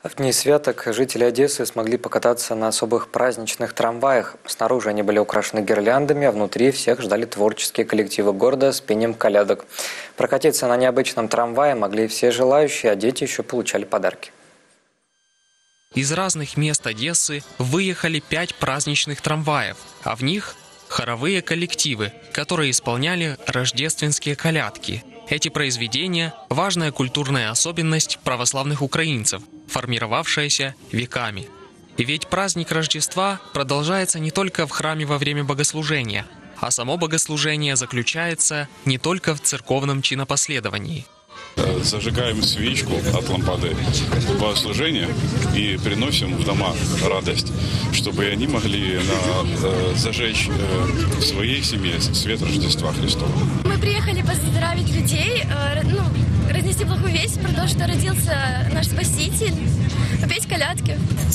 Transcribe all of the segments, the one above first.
В дни святок жители Одессы смогли покататься на особых праздничных трамваях. Снаружи они были украшены гирляндами, а внутри всех ждали творческие коллективы города с пением колядок. Прокатиться на необычном трамвае могли все желающие, а дети еще получали подарки. Из разных мест Одессы выехали 5 праздничных трамваев, а в них хоровые коллективы, которые исполняли рождественские колядки. Эти произведения – важная культурная особенность православных украинцев, формировавшаяся веками. И ведь праздник Рождества продолжается не только в храме во время богослужения, а само богослужение заключается не только в церковном чинопоследовании. Зажигаем свечку от лампады богослужения и приносим в дома радость, чтобы они могли зажечь в своей семье свет Рождества Христова. Мы приехали поздравить людей, разнести благую весть про то, что родился наш Спаситель, попеть колядки.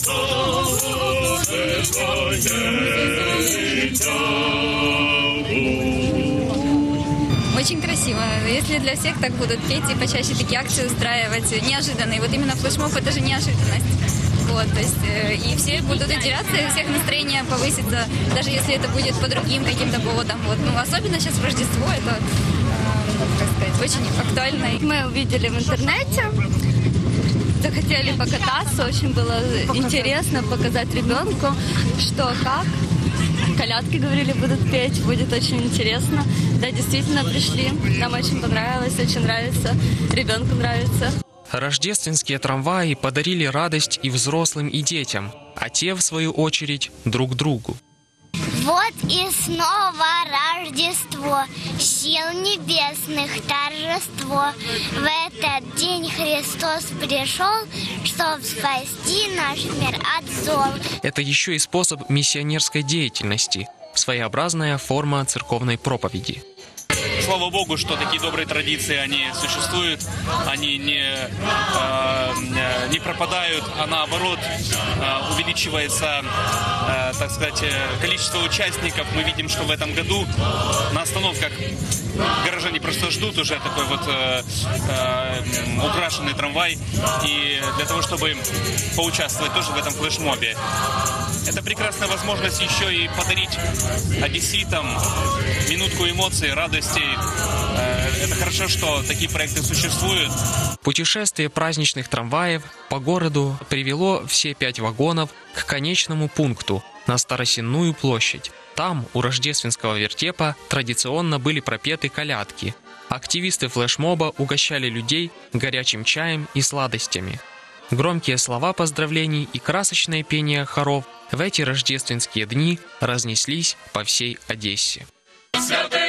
Очень красиво. Если для всех так будут петь и почаще такие акции устраивать, неожиданные. Вот именно флешмоб – это же неожиданность. Вот, то есть, и все будут удивляться, и у всех настроение повысится, даже если это будет по другим каким-то поводам. Вот. Особенно сейчас в Рождество это, как сказать, очень актуально. Мы увидели в интернете, захотели покататься, очень было интересно показать ребенку, что как. Колядки, говорили, будут петь, будет очень интересно. Да, действительно пришли, нам очень понравилось, очень нравится, ребенку нравится. Рождественские трамваи подарили радость и взрослым, и детям, а те, в свою очередь, друг другу. Вот и снова Рождество, сил небесных торжество. В этот день Христос пришел, чтобы спасти наш мир от зол. Это еще и способ миссионерской деятельности, своеобразная форма церковной проповеди. Слава Богу, что такие добрые традиции, они существуют, они не пропадают, а наоборот увеличивается, так сказать, количество участников. Мы видим, что в этом году на остановках горожане просто ждут уже такой вот украшенный трамвай, и для того, чтобы поучаствовать тоже в этом флешмобе. Это прекрасная возможность еще и подарить одесситам минутку эмоций, радости. Это хорошо, что такие проекты существуют. Путешествие праздничных трамваев по городу привело все 5 вагонов к конечному пункту на Старосенную площадь. Там, у рождественского вертепа, традиционно были пропеты колядки. Активисты флешмоба угощали людей горячим чаем и сладостями. Громкие слова поздравлений и красочное пение хоров в эти рождественские дни разнеслись по всей Одессе. Святый